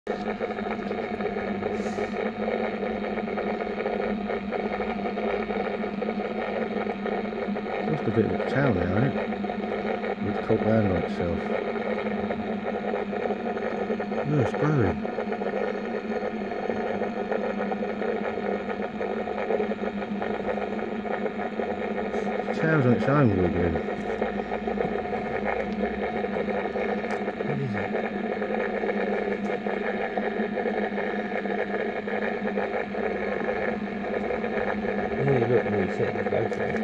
Just a bit of a tail now, isn't it? It's caught round on itself. Oh, it's growing. Tail's on its own wiggling. What is it? Yeah, you look when you sit in the GoPro.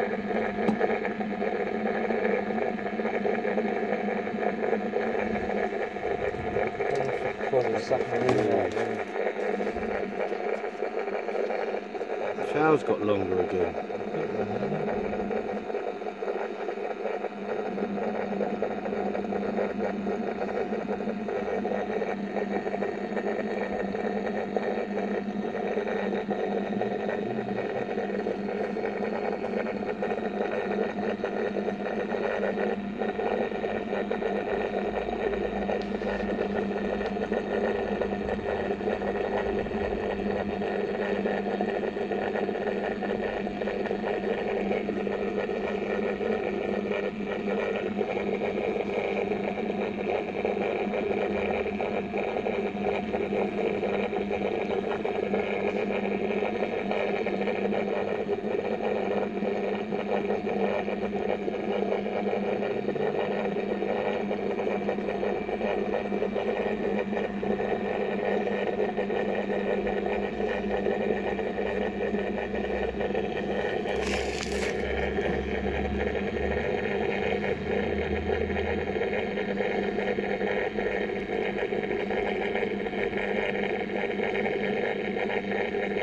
The tail's got longer again.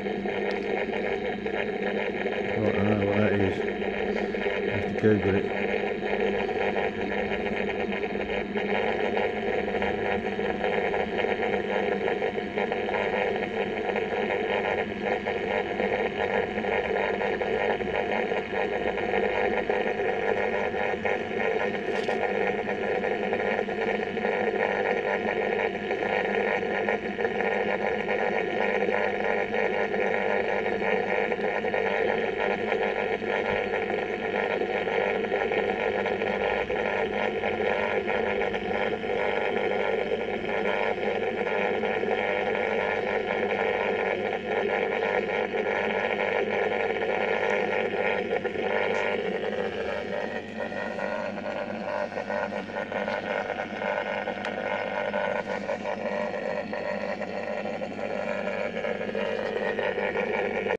I don't know what that is. I have to Google it.